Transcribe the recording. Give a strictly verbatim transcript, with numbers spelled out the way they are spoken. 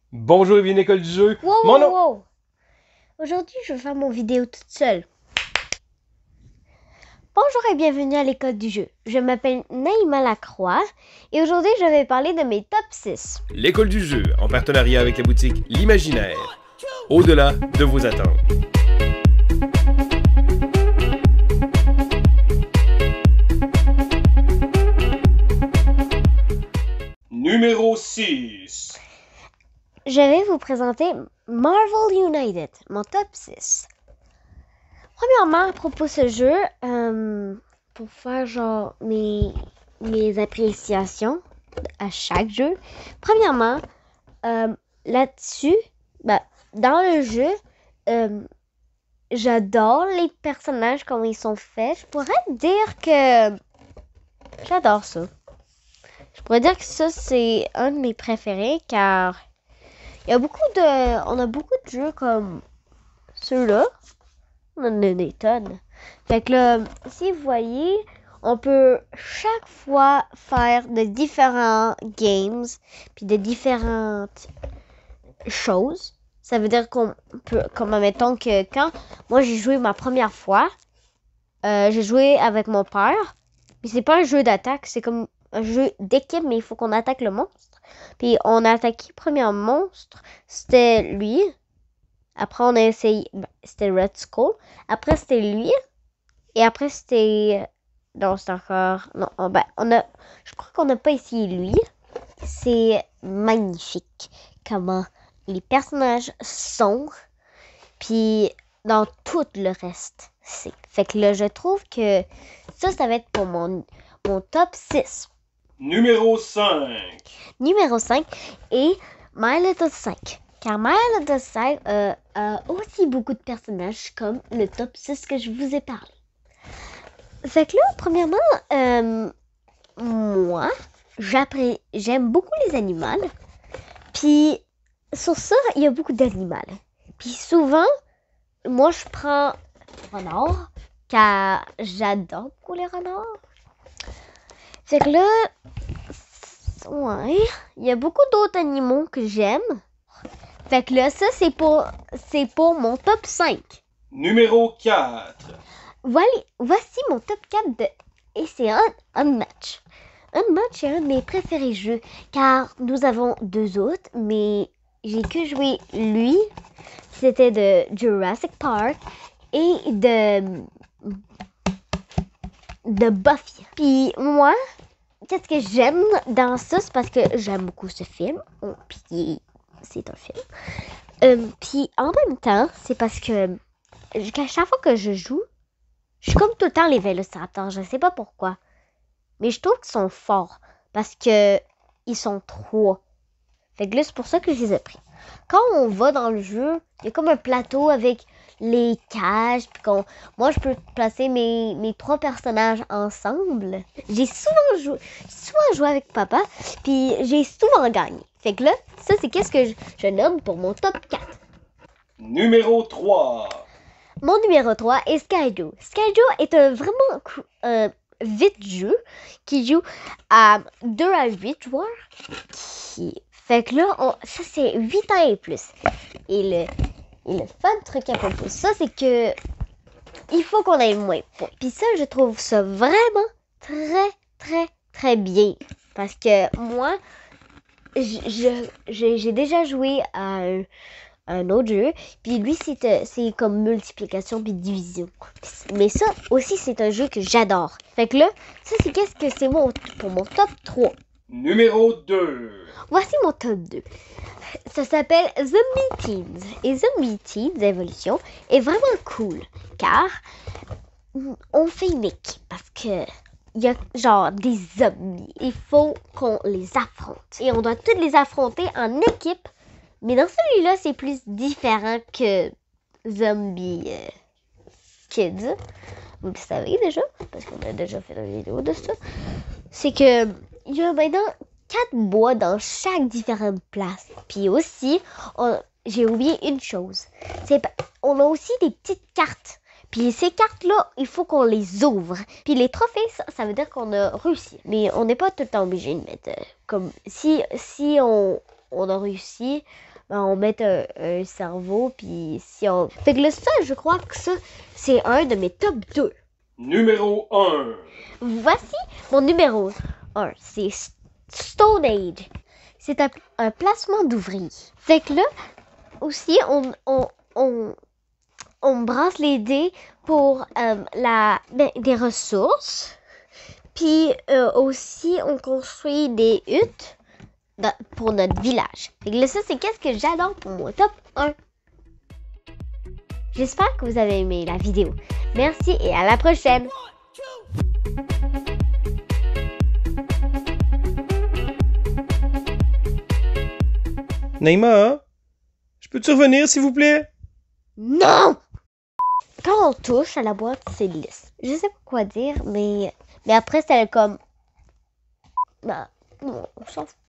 Bonjour et bienvenue à l'école du jeu. Wow, Mon wow, nom... wow! Aujourd'hui, je vais faire mon vidéo toute seule. Bonjour et bienvenue à l'école du jeu. Je m'appelle Naïma Lacroix et aujourd'hui, je vais parler de mes top six. L'école du jeu, en partenariat avec la boutique L'Imaginaire. Au-delà de vos attentes. Numéro six. Je vais vous présenter Marvel United, mon top six. Premièrement, à propos de ce jeu, euh, pour faire genre mes, mes appréciations à chaque jeu, premièrement, euh, là-dessus, ben, dans le jeu, euh, j'adore les personnages, comment ils sont faits. Je pourrais dire que j'adore ça. Je pourrais dire que ça, c'est un de mes préférés car il y a beaucoup de... On a beaucoup de jeux comme ceux-là. On en a des tonnes. Fait que là, si vous voyez, on peut chaque fois faire de différents games puis de différentes choses. Ça veut dire qu'on peut, comme admettons que quand moi j'ai joué ma première fois, euh, j'ai joué avec mon père. Mais c'est pas un jeu d'attaque, c'est comme un jeu d'équipe, mais il faut qu'on attaque le monstre. Puis on a attaqué le premier monstre, c'était lui. Après on a essayé, ben, c'était Red Skull. Après c'était lui. Et après c'était, non c'est encore, non, on, ben, on a, je crois qu'on n'a pas essayé lui. C'est magnifique comment les personnages sont, puis dans tout le reste. C'est... Fait que là, je trouve que ça, ça va être pour mon, mon top six. Numéro cinq. Numéro cinq est My Little cinq. Car My Little cinq euh, a aussi beaucoup de personnages comme le top six que je vous ai parlé. Fait que là, premièrement, euh, moi, j'aime beaucoup les animaux. Puis, sur ça, il y a beaucoup d'animaux. Puis souvent, moi, je prends renard, car j'adore beaucoup les renards. Fait que là, ouais, il y a beaucoup d'autres animaux que j'aime. Fait que là, ça, c'est pour, c'est pour mon top cinq. Numéro quatre. Voilà, voici mon top quatre de... Et c'est un Unmatch. Unmatch est un de mes préférés jeux, car nous avons deux autres, mais j'ai que joué lui. C'était de Jurassic Park et de... de Buffy. Puis moi, qu'est-ce que j'aime dans ça, c'est parce que j'aime beaucoup ce film. Oh, puis c'est un film. Euh, puis en même temps, c'est parce que à chaque fois que je joue, je suis comme tout le temps les Vélociraptors. Je sais pas pourquoi. Mais je trouve qu'ils sont forts. Parce que ils sont trois. Fait que là, c'est pour ça que je les ai pris. Quand on va dans le jeu, il y a comme un plateau avec les cages. Puis qu'on... Moi, je peux placer mes, mes trois personnages ensemble. J'ai souvent joué, souvent joué avec papa. Puis j'ai souvent gagné. Fait que là, ça, c'est qu'est-ce que je, je nomme pour mon top quatre. Numéro trois. Mon numéro trois est Skyjo. Skyjo est un vraiment euh, vite jeu qui joue à deux à huit joueurs. Qui... Fait que là, on... ça c'est huit ans et plus. Et le, et le fun truc à propos de ça, c'est que il faut qu'on ait moins de points. Puis ça, je trouve ça vraiment très, très, très bien. Parce que moi, j'ai déjà joué à un, un autre jeu, puis lui c'est, c'est comme multiplication puis division. Mais ça aussi c'est un jeu que j'adore. Fait que là, ça c'est qu'est-ce que c'est mon, pour mon top trois. Numéro deux. Voici mon top deux. Ça s'appelle Zombie Teens. Et Zombie Teens Evolution est vraiment cool, car on fait une équipe, parce que il y a genre des zombies. Il faut qu'on les affronte. Et on doit tous les affronter en équipe. Mais dans celui-là, c'est plus différent que Zombie euh, Kids. Vous le savez déjà, parce qu'on a déjà fait une vidéo de ça. C'est que il y a maintenant quatre bois dans chaque différente place. Puis aussi, on, j'ai oublié une chose. C'est on a aussi des petites cartes. Puis ces cartes-là, il faut qu'on les ouvre. Puis les trophées, ça, ça veut dire qu'on a réussi. Mais on n'est pas tout le temps obligé de mettre... Euh, comme si, si on, on a réussi, ben, on met un, un cerveau, puis si on... Fait que là, ça, je crois que ça, c'est un de mes top deux. Numéro un. Voici mon numéro un. C'est Stone Age. C'est un, un placement d'ouvrier. Fait que là, aussi, on, on, on, on brasse les dés pour euh, la, ben, des ressources. Puis euh, aussi, on construit des huttes dans, pour notre village. Fait que là, ça, c'est qu'est-ce que j'adore pour mon top un. J'espère que vous avez aimé la vidéo. Merci et à la prochaine! Naïma, je peux-tu revenir, s'il vous plaît? Non! Quand on touche à la boîte, c'est lisse. Je sais pas quoi dire, mais, mais après, c'est comme... Ben, on s'en fout.